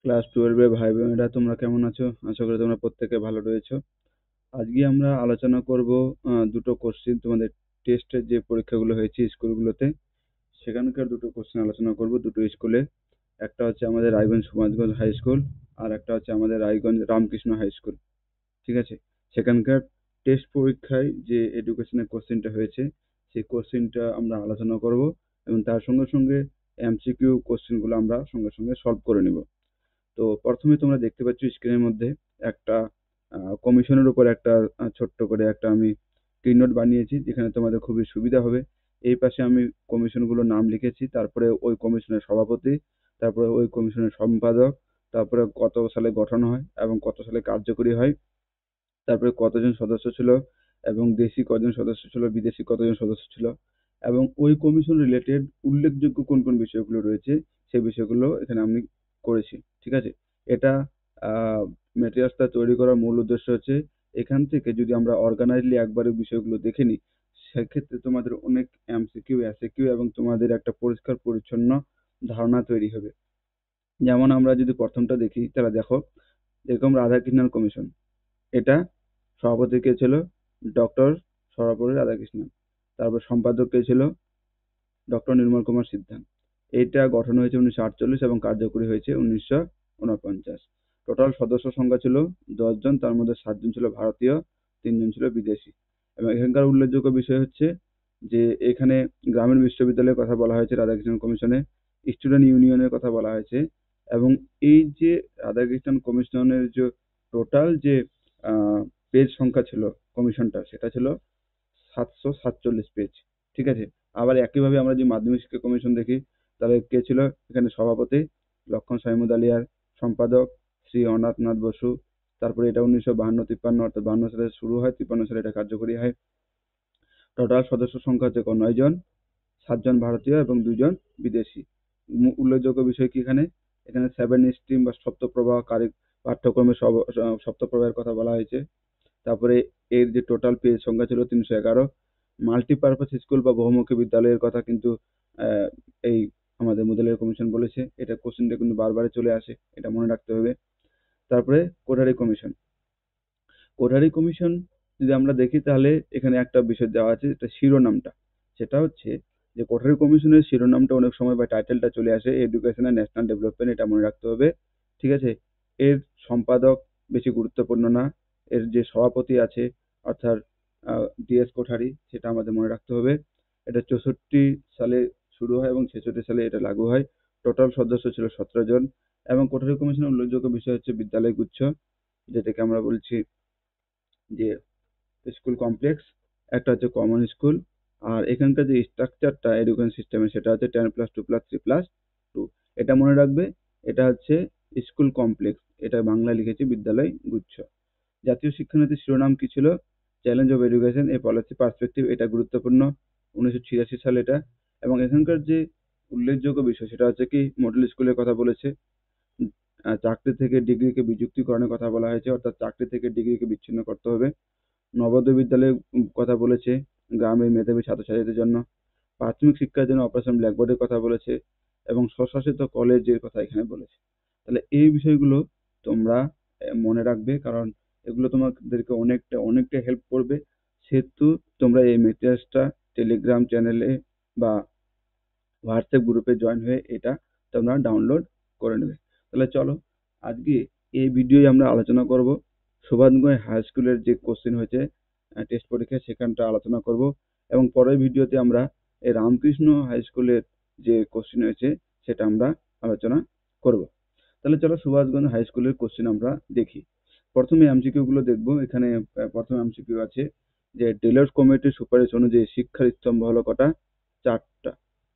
Class 12 এর ভাই বোনেরা তোমরা কেমন আছো? আশা করি তোমরা প্রত্যেকে ভালো রয়েছো। আজকে আমরা আলোচনা করব দুটো কোশ্চেন তোমাদের টেস্টের যে পরীক্ষাগুলো হয়েছে স্কুলগুলোতে সেখানকার দুটো কোশ্চেন আলোচনা করব দুটো স্কুলে। একটা হচ্ছে আমাদের রায়গঞ্জ সমাজগঞ্জ হাই স্কুল আর একটা হচ্ছে আমাদের রায়গঞ্জ রামকৃষ্ণ হাই স্কুল। ঠিক আছে? সেখানকার টেস্ট পরীক্ষায় যে এডুকেশনের কোশ্চেনটা হয়েছে সেই কোশ্চেনটা আমরা আলোচনা করব এবং তার সঙ্গে সঙ্গে এমসিকিউ কোশ্চেনগুলো আমরা সঙ্গে সঙ্গে সলভ করে নেব। তো প্রথমে তোমরা দেখতে পাচ্ছ স্ক্রিনের মধ্যে একটা কমিশনের উপর একটা ছোট্ট করে একটা আমি স্ক্রিন নোট বানিয়েছি যেখানে তোমাদের খুবই সুবিধা হবে। এই পাশে আমি কমিশনগুলোর নাম লিখেছি, তারপরে ওই কমিশনের সভাপতি, তারপরে ওই কমিশনের সম্পাদক, তারপরে কত সালে গঠন হয় এবং কত সালে কার্যকরী হয়, তারপরে কতজন সদস্য ছিল এবং দেশি কজন সদস্য ছিল, বিদেশি কতজন সদস্য ছিল এবং ওই কমিশন রিলেটেড উল্লেখযোগ্য কোন কোন বিষয়গুলো রয়েছে সেই বিষয়গুলো এখানে আমি করেছি। ঠিক আছে? এটা মেটেরিয়ালসটা তৈরি করার মূল উদ্দেশ্য হচ্ছে এখান থেকে যদি আমরা অর্গানাইজলি একবারে বিষয়গুলো দেখে নিই সেক্ষেত্রে তোমাদের অনেক এমসিকিউ এসিকিউ এবং তোমাদের একটা পরিষ্কার পরিচ্ছন্ন ধারণা তৈরি হবে। যেমন আমরা যদি প্রথমটা দেখি তাহলে দেখো, যেরকম রাধাকৃষ্ণন কমিশন, এটা সভাপতি কে ছিল? ডক্টর সর্বপল্লী রাধাকৃষ্ণন। তারপর সম্পাদক কে ছিল? ডক্টর নির্মল কুমার সিদ্ধান। এটা গঠন হয়েছে 1948 এবং কার্যকরী হয়েছে 1949। টোটাল সদস্য সংখ্যা ছিল 10 জন, তার মধ্যে 7 জন ছিল ভারতীয়, 3 জন ছিল বিদেশি। এবং এখানকার উল্লেখযোগ্য বিষয় হচ্ছে যে এখানে গ্রামীণ বিশ্ববিদ্যালয়ের কথা বলা হয়েছে রাধাকৃষ্ণন কমিশনে, স্টুডেন্ট ইউনিয়নের কথা বলা হয়েছে এবং এই যে রাধাকৃষ্ণন কমিশনের যে টোটাল যে পেজ সংখ্যা ছিল কমিশনটা সেটা ছিল 747 পেজ। ঠিক আছে? আবার একইভাবে আমরা যদি মাধ্যমিক শিক্ষা কমিশন দেখি তাহলে কে ছিল এখানে সভাপতি? লক্ষণ সাইমুদ আলিয়ার। সম্পাদক শ্রী অনাথনাথ বসু। তারপরে এটা 1952-53 অর্থাৎ 52 সালে শুরু হয়, 53 সালে এটা কার্যকরী হয়। টোটাল সদস্য সংখ্যা হচ্ছে 9 জন, 7 জন ভারতীয় এবং 2 জন বিদেশি। উল্লেখযোগ্য বিষয় কি এখানে? এখানে 7 স্ট্রিম বা সপ্তপ্রবাহ পাঠ্যক্রমের সপ্তপ্রবাহের কথা বলা হয়েছে। তারপরে এর যে টোটাল পেজ সংখ্যা ছিল 311। মাল্টিপারপাস স্কুল বা বহুমুখী বিদ্যালয়ের কথা কিন্তু আহ, এই আমাদের মুদালিয়ার কমিশন বলেছে। এটা কোশ্চেনটা কিন্তু বারবার চলে আসে, এটা মনে রাখতে হবে। তারপরে কোঠারি কমিশন। কোঠারি কমিশন যদি আমরা দেখি তাহলে এখানে একটা বিষয় দেওয়া আছে, এটা শিরোনামটা। সেটা হচ্ছে যে কোঠারি কমিশনের শিরোনামটা অনেক সময় বা টাইটেলটা চলে আসে এডুকেশন এন্ড ন্যাশনাল ডেভেলপমেন্ট, এটা মনে রাখতে হবে। ঠিক আছে? এর সম্পাদক বেশি গুরুত্বপূর্ণ না, এর যে সভাপতি আছে অর্থাৎ ডিএস কোঠারি সেটা আমাদের মনে রাখতে হবে। এটা 64 সালে শুরু হয় এবং 66 সালে এটা লাগু হয়। টোটাল সদস্য ছিল 17 জন এবং কোঠারি কমিশনের উল্লেখযোগ্য বিষয় হচ্ছে বিদ্যালয় গুচ্ছ, যেটাকে আমরা বলছি যে স্কুল কমপ্লেক্স। একটা হচ্ছে কমন স্কুল। আর এখানকার যে স্ট্রাকচারটা এডুকেশন সিস্টেমে সেটা হচ্ছে 10+2+3+2। এটা মনে রাখবে, এটা হচ্ছে স্কুল কমপ্লেক্স, এটা বাংলায় লিখেছি বিদ্যালয় গুচ্ছ। জাতীয় শিক্ষানীতির শিরোনাম কি ছিল? Challenge of education a policy perspective, এটা গুরুত্বপূর্ণ, 1986 সালে এটা। এবং এখানকার যে উল্লেখযোগ্য বিষয় সেটা হচ্ছে কি মডেল স্কুলের কথা বলেছে। চাকরি থেকে ডিগ্রিকে বিযুক্তিকরণের কথা বলা হয়েছে, অর্থাৎ চাকরি থেকে ডিগ্রিকে বিচ্ছিন্ন করতে হবে। নবোদয় বিদ্যালয়ের কথা বলেছে গ্রামের মেধাবী ছাত্রছাত্রীদের জন্য। প্রাথমিক শিক্ষার জন্য অপারেশন ব্ল্যাকবোর্ডের কথা বলেছে এবং স্বশাসিত কলেজের কথা এখানে বলেছে। তাহলে এই বিষয়গুলো তোমরা মনে রাখবে, কারণ এগুলো তোমাদেরকে অনেকটা অনেকটা হেল্প করবে। সেহেতু তোমরা এই মেটেরিয়ালসটা টেলিগ্রাম চ্যানেলে বা হোয়াটসঅ্যাপ গ্রুপে জয়েন হয়ে এটা তোমরা ডাউনলোড করে নেবে। তাহলে চলো আজকে এই ভিডিওয় আমরা আলোচনা করব সুভাষগঞ্জ হাই স্কুলের যে কোশ্চেন হয়েছে টেস্ট পরীক্ষায় সেখানটা আলোচনা করব এবং পরের ভিডিওতে আমরা এই রামকৃষ্ণ হাই স্কুলের যে কোশ্চেন হয়েছে সেটা আমরা আলোচনা করব। তাহলে চলো সুভাষগঞ্জ হাই স্কুলের কোশ্চেন আমরা দেখি। প্রথমে এমসিকিউ গুলো দেখবো। এখানে প্রথম এমসিকিউ আছে যে ডেলার্স কমিটির সুপারিশ অনুযায়ী শিক্ষার স্তম্ভ হলো কটা? 4টা।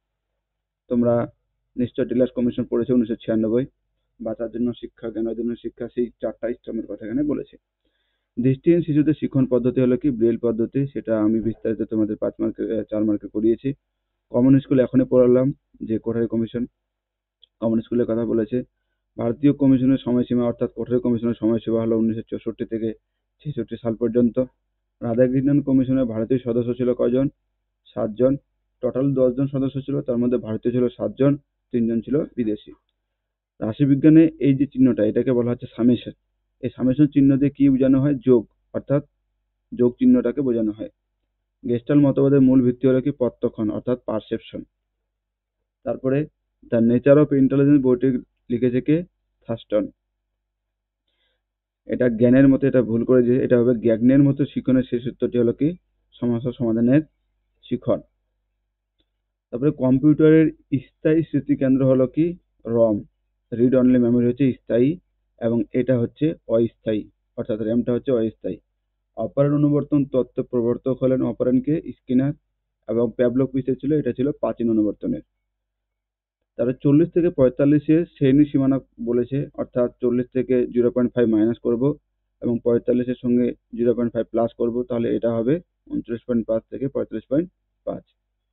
তোমরা নিশ্চয় টিলাস কমিশন পড়েছো 1996। বাচ্চার জন্য শিক্ষা, জ্ঞানের জন্য শিক্ষা, সেই 4টা স্তম্ভের কথা এখানে বলেছে। দৃষ্টিহীন শিশুদের শিক্ষণ পদ্ধতি হলো কি? ব্রেল পদ্ধতি। সেটা আমি বিস্তারিত তোমাদের 5 মার্কে 4 মার্কে করিয়েছি। কমন স্কুল এখনই পড়ালাম যে কোঠারি কমিশন, কমন স্কুলের কথা বলেছে। ভারতীয় কমিশনের সময়সীমা অর্থাৎ কোঠারি কমিশনের সময়সীমা হলো 1964 থেকে 66 সাল পর্যন্ত। রাধাকৃষ্ণন কমিশনের ভারতীয় সদস্য ছিল কয়জন? 7 জন। টোটাল 10 জন সদস্য ছিল, তার মধ্যে ভারতীয় ছিল 7 জন, 3 জন ছিল বিদেশি। রাশিবিজ্ঞানে এই যে চিহ্নটা এটাকে বলা হচ্ছে সামেশন। এই সামেশন চিহ্ন দিয়ে কি বোঝানো হয়? যোগ, অর্থাৎ যোগ চিহ্নটাকে বোঝানো হয়। গেস্টাল মতবাদের মূল ভিত্তি হলো কি? প্রত্যক্ষণ অর্থাৎ পারসেপশন। তারপরে দ্য নেচার অফ ইন্টেলিজেন্স বইটি লিখেছে কে? থার্স্টন। এটা জ্ঞানের মতো, এটা ভুল করে যে এটা হবে জ্ঞানের মতো শিখনের শেষ সূত্রটি হলো কি? সমস্যা সমাধানের শিখন। তারপরে কম্পিউটারের স্থায়ী স্মৃতি কেন্দ্র হলো কি? রম। রিড অনলি মেমোরি হচ্ছে স্থায়ী এবং এটা হচ্ছে অস্থায়ী, অর্থাৎ র্যামটা হচ্ছে অস্থায়ী। অপারেন্ট অনুবর্তন তত্ত্ব প্রবর্তক হলেন অপারেন্টকে স্কিনার এবং প্যাভলভ পিসে ছিল, এটা ছিল প্রাচীন অনুবর্তনের। তারা 40 থেকে 45 শ্রেণী সীমানা বলেছে, অর্থাৎ 40 থেকে 0.5 মাইনাস করব এবং 45 সঙ্গে 0.5 প্লাস করব, তাহলে এটা হবে 29.5 থেকে 45.5।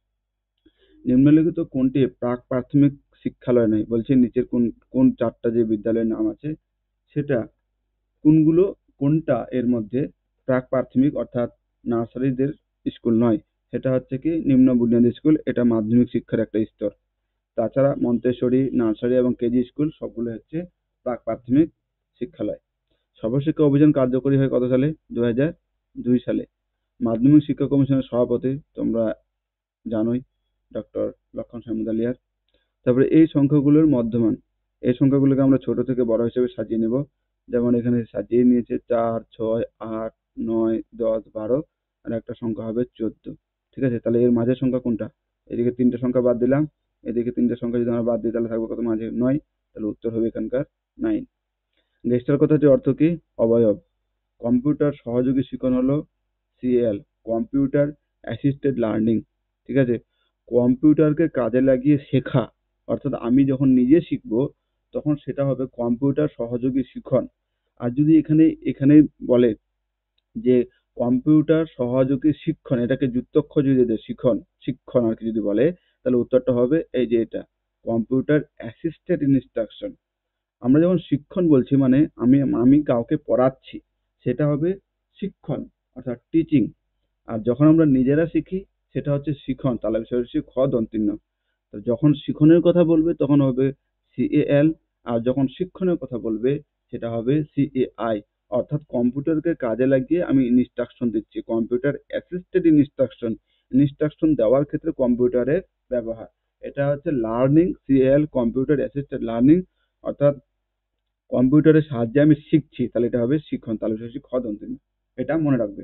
নিম্নলিখিত কোনটি প্রাক প্রাথমিক শিক্ষালয় নয়? বলছে নিচের কোন কোন চারটা যে বিদ্যালয়ের নাম আছে সেটা কোনগুলো, কোনটা এর মধ্যে প্রাক প্রাথমিক অর্থাৎ নার্সারিদের স্কুল নয়? সেটা হচ্ছে কি নিম্ন বুনিয়াদী স্কুল, এটা মাধ্যমিক শিক্ষার একটা স্তর। তাছাড়া মন্তেশ্বরী, নার্সারি এবং কেজি স্কুল সবগুলো হচ্ছে প্রাক প্রাথমিক শিক্ষালয়। সর্বশিক্ষা অভিযান কার্যকরী হয় কত সালে? 2002 সালে। মাধ্যমিক শিক্ষা কমিশনের সভাপতি তোমরা জানোই, ডক্টর লক্ষণ সামুদালিয়ার। তারপরে এই সংখ্যাগুলোর মধ্যমান, এই সংখ্যাগুলোকে আমরা ছোট থেকে বড় হিসেবে সাজিয়ে নেব। যেমন এখানে সাজিয়ে নিয়েছে 4, 6, 8, 9, 10, 12 আর একটা সংখ্যা হবে 14। ঠিক আছে, তাহলে এর মাঝের সংখ্যা কোনটা? এদিকে 3টে সংখ্যা বাদ দিলাম, এদিকে 3টে সংখ্যা যদি আমরা বাদ দিই তাহলে থাকবে কত মাঝে? 9। তাহলে উত্তর হবে এখানকার 9। গেস্টাল কথাটির অর্থ কি? অবয়ব। কম্পিউটার সহযোগী শিখন হলো সিএল, কম্পিউটার অ্যাসিস্টেড লার্নিং। ঠিক আছে, কম্পিউটারকে কাজে লাগিয়ে শেখা, অর্থাৎ আমি যখন নিজে শিখবো তখন সেটা হবে কম্পিউটার সহযোগী শিখন। আর যদি এখানে এখানে বলে যে কম্পিউটার সহযোগী শিক্ষণ, এটাকে যুক্তক্ষর যদি দেয় শিখন, শিক্ষণ আর কি যদি বলে, তাহলে উত্তরটা হবে এই যে এটা কম্পিউটার অ্যাসিস্টেড ইনস্ট্রাকশন। আমরা যখন শিক্ষণ বলছি মানে আমি আমি কাউকে পড়াচ্ছি, সেটা হবে শিক্ষণ অর্থাৎ টিচিং। আর যখন আমরা নিজেরা শিখি সেটা হচ্ছে শিখন, তাহলে বিষয় হচ্ছে খ দন্তীন্য। তো যখন শিখনের কথা বলবে তখন হবে সিএএল, আর যখন শিক্ষণের কথা বলবে সেটা হবে সিএআই, অর্থাৎ কম্পিউটারকে কাজে লাগিয়ে আমি ইনস্ট্রাকশন দিচ্ছি, কম্পিউটার অ্যাসিস্টেড ইনস্ট্রাকশন। ইনস্ট্রাকশন দেওয়ার ক্ষেত্রে কম্পিউটারের ব্যবহার, এটা হচ্ছে learning. CAL computer assisted learning, অর্থাৎ কম্পিউটারের সাহায্যে আমি শিখছি, তাহলে এটা হবে শিক্ষণ, তাহলে হচ্ছে খ দন্তীন্য। এটা মনে রাখবে।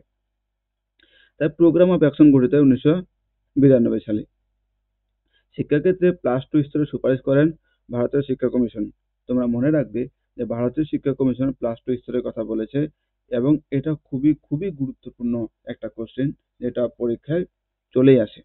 তাই প্রোগ্রাম অফ অ্যাকশন গঠিত হয় 1992 সালে। শিক্ষাক্ষেত্রে +2 স্তরে সুপারিশ করেন ভারতীয় শিক্ষা কমিশন। তোমরা মনে রাখবে যে ভারতীয় শিক্ষা কমিশন +2 স্তরের কথা বলেছে এবং এটা খুবই খুবই গুরুত্বপূর্ণ একটা কোশ্চেন, যেটা পরীক্ষায় চলেই আসে।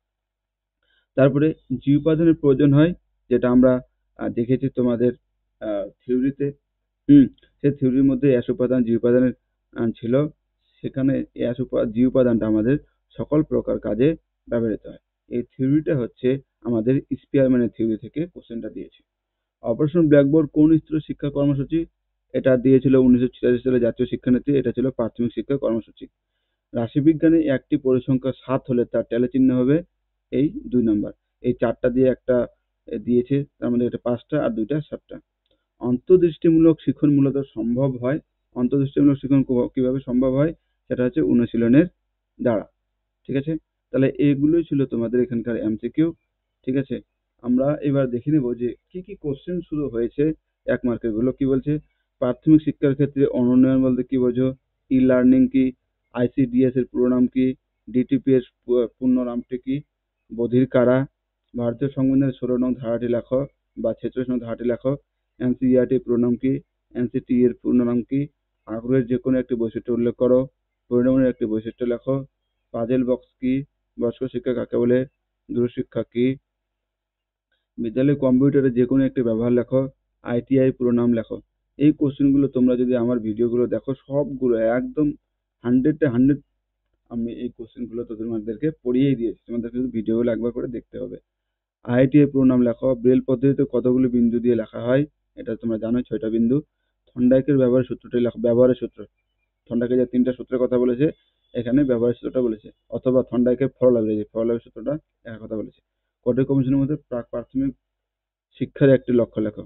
তারপরে জি উপাদানের প্রয়োজন হয়, যেটা আমরা দেখেছি তোমাদের থিওরিতে। সেই থিওরির মধ্যে অ্যাশ উপাদান, জি উপাদানের ছিল। সেখানে জি উপাদানটা আমাদের সকল প্রকার কাজে ব্যবহৃত হয়। এই থিওরিটা হচ্ছে আমাদের স্পিয়ারম্যানের থিওরি থেকে কোশ্চেনটা দিয়েছে। অপারেশন ব্ল্যাকবোর্ড কোন স্তরের শিক্ষা কর্মসূচি? এটা দিয়েছিল 1986 সালে জাতীয় শিক্ষানীতি, এটা ছিল প্রাথমিক শিক্ষা কর্মসূচি। রাশিবিজ্ঞানে একটি পরিসংখ্যা 7 হলে তার টেলে চিহ্ন হবে এই 2 নাম্বার। এই 4টা দিয়ে একটা দিয়েছে, তার মধ্যে এটা 5টা আর 2টা 7টা। অন্তর্দৃষ্টিমূলক শিখন মূলত সম্ভব হয়, অন্তর্দৃষ্টিমূলক শিখন কিভাবে সম্ভব হয়? সেটা হচ্ছে অনুশীলনের দ্বারা। ঠিক আছে, তাহলে এগুলোই ছিল তোমাদের এখানকার এমসিকিউ। ঠিক আছে, আমরা এবার দেখে নেব যে কি কি কোশ্চেন শুরু হয়েছে 1 মার্কের গুলো। কি বলছে? প্রাথমিক শিক্ষার ক্ষেত্রে অনুন্নয়ন বলতে কি বোঝো? ই লার্নিং কি? আইসিডিএস এর পুরো নাম কি? ডিটিপি এর পূর্ণ নামটি কি? বধির কারা? ভারতীয় সংবিধানের 16 নং ধারাটি লেখো বা 46 নং ধারাটি লেখো। এনসিইআরটি এর পুরো নাম কি? এনসিটি এর পূর্ণ নাম কি? আগ্রহের যে কোনো একটি বৈশিষ্ট্য উল্লেখ করো। পরিণামের একটি বৈশিষ্ট্য লেখো। পাজেল বক্স কি? বয়স্ক শিক্ষা কাকে বলে? দূরশিক্ষা কি? বিদ্যালয়ে কম্পিউটারের যে কোনো একটি ব্যবহার লেখো। আইটিআই পুরো নাম লেখো। এই কোশ্চেনগুলো তোমরা যদি আমার ভিডিওগুলো দেখো সবগুলো একদম 100-এ 100 আমি এই কোশ্চেনগুলো তোমাদেরকে পড়িয়েই দিয়েছি, তোমাদের শুধু ভিডিওগুলো একবার করে দেখতে হবে। আইআইটি এর পুরো নাম লেখো। ব্রেল পদ্ধতিতে কতগুলো বিন্দু দিয়ে লেখা হয়? এটা তোমরা জানো 6টা বিন্দু। থর্নডাইকের ব্যবহারের সূত্রটি লেখো। ব্যবহারের সূত্র, থর্নডাইকে যে 3টা সূত্রের কথা বলেছে এখানে ব্যবহারের সূত্রটা বলেছে, অথবা থর্নডাইকের ফরলাইব্রেরি সূত্রটা এর কথা বলেছে। কোটের কমিশনের মধ্যে প্রাক প্রাথমিক শিক্ষার একটি লক্ষ্য লেখো।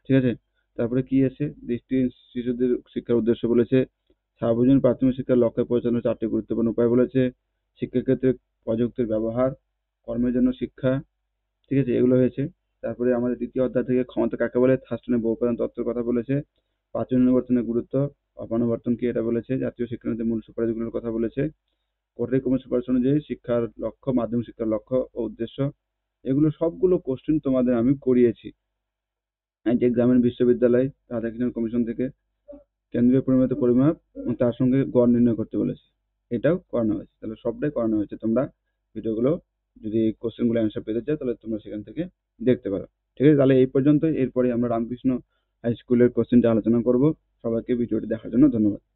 ঠিক আছে? তারপরে কি আছে, দৃষ্টিহীন শিশুদের শিক্ষার উদ্দেশ্য বলেছে, সার্বজনীন প্রাথমিক শিক্ষার লক্ষ্যে পৌঁছানোর 4টি গুরুত্বপূর্ণ উপায় বলেছে, শিক্ষার ক্ষেত্রে প্রযুক্তির ব্যবহার, কর্মের জন্য শিক্ষা, ঠিক আছে? এগুলো হয়েছে। তারপরে আমাদের দ্বিতীয় অধ্যায় থেকে ক্ষমতা কাকে বলে, থার্স্টনের বহু উপাদান তত্ত্বের কথা বলেছে, প্রাচীন অনুবর্তনের গুরুত্ব, অপানুবর্তন কি এটা বলেছে, জাতীয় শিক্ষানীতির মূল সুপারিশগুলোর কথা বলেছে, কোটারি কমিশন সুপারিশ অনুযায়ী শিক্ষার লক্ষ্য, মাধ্যমিক শিক্ষার লক্ষ্য ও উদ্দেশ্য, এগুলো সবগুলো কোশ্চেন তোমাদের আমি করিয়েছি। এই যে গ্রামীণ বিশ্ববিদ্যালয় রাধাকৃষ্ণন কমিশন থেকে কেন্দ্রীয় পরিমিত পরিমাপ এবং তার সঙ্গে গড় নির্ণয় করতে বলেছে, এটাও করানো হয়েছে। তাহলে সবটাই করানো হয়েছে। তোমরা ভিডিওগুলো যদি কোশ্চেনগুলো অ্যান্সার পেতে চাও তাহলে তোমরা সেখান থেকে দেখতে পারো। ঠিক আছে, তাহলে এই পর্যন্তই। এরপরে আমরা রামকৃষ্ণ হাই স্কুলের কোশ্চেনটা আলোচনা করব। সবাইকে ভিডিওটি দেখার জন্য ধন্যবাদ।